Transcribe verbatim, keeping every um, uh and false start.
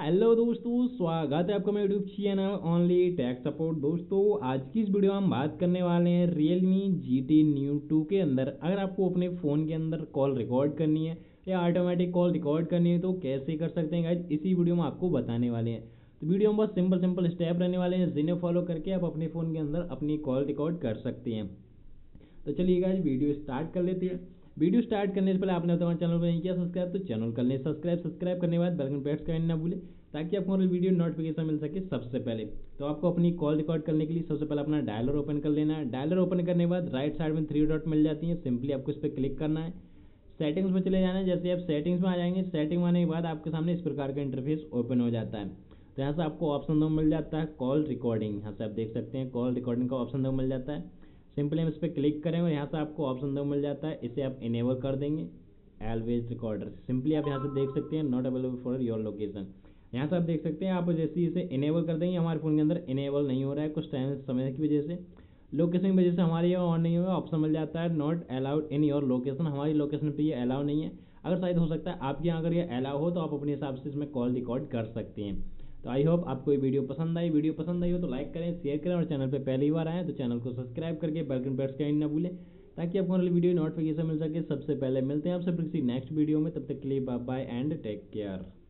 Hello दोस्तों, स्वागत है आपका मेरे YouTube channel only tech support. दोस्तों आज की इस वीडियो में हम बात करने वाले हैं Realme G T Neo two के अंदर अगर आपको अपने फ़ोन के अंदर कॉल रिकॉर्ड करनी है या ऑटोमेटिक कॉल रिकॉर्ड करनी है तो कैसे कर सकते हैं गाइस, इसी वीडियो में आपको बताने वाले हैं। तो वीडियो में बहुत सिंपल सिंपल स्टेप रहने वाले हैं जिन्हें फॉलो करके आप अपने फ़ोन के अंदर अपनी कॉल रिकॉर्ड कर सकते हैं। तो चलिए गाइस वीडियो स्टार्ट कर लेते हैं। वीडियो स्टार्ट करने से पहले आपने हमारे चैनल को नहीं किया सब्सक्राइब तो चैनल कर लें सब्सक्राइब। सब्सक्राइब करने के बाद बेल आइकन प्रेस करना ना भूलें ताकि आपको हमारी वीडियो नोटिफिकेशन मिल सके सबसे पहले। तो आपको अपनी कॉल रिकॉर्ड करने के लिए सबसे पहले अपना डायलर ओपन कर लेना है। डायलर ओपन करने के बाद राइट साइड में थ्री डॉट मिल जाती है, सिंपली आपको इस पर क्लिक करना है। सेटिंग्स में चले जाना है। जैसे आप सेटिंग्स में आ जाएंगे, सेटिंग में आने के बाद आपके सामने इस प्रकार का इंटरफेस ओपन हो जाता है। तो यहाँ से आपको ऑप्शन दो मिल जाता है कॉल रिकॉर्डिंग। यहाँ से आप देख सकते हैं कॉल रिकॉर्डिंग का ऑप्शन दो मिल जाता है। सिंपली हम इस पर क्लिक करेंगे और यहाँ से आपको ऑप्शन दो मिल जाता है, इसे आप इनेबल कर देंगे ऑलवेज रिकॉर्डर। सिंपली आप यहाँ से देख सकते हैं not available for your location. यहाँ से आप देख सकते हैं आप जैसे ही इसे इनेबल कर देंगे हमारे फ़ोन के अंदर इनेबल नहीं हो रहा है कुछ टाइम समय की वजह से, लोकेशन की वजह से हमारे यहाँ ऑन नहीं होगा। ऑप्शन मिल जाता है not allowed in your location, हमारी लोकेशन पे ये अलाउ नहीं है। अगर शायद हो सकता है आपके यहाँ अगर ये अलाउ हो तो आप अपने हिसाब से इसमें कॉल रिकॉर्ड कर सकते हैं। तो आई होप आपको ये वीडियो पसंद आई। वीडियो पसंद आई हो तो लाइक करें, शेयर करें और चैनल पे पहली बार आए तो चैनल को सब्सक्राइब करके बेल आइकन प्रेस करना ना भूलें ताकि आपको हमारी वीडियो नोटिफिकेशन मिल सके सबसे पहले। मिलते हैं आपसे किसी नेक्स्ट वीडियो में, तब तक के लिए bye bye and take care.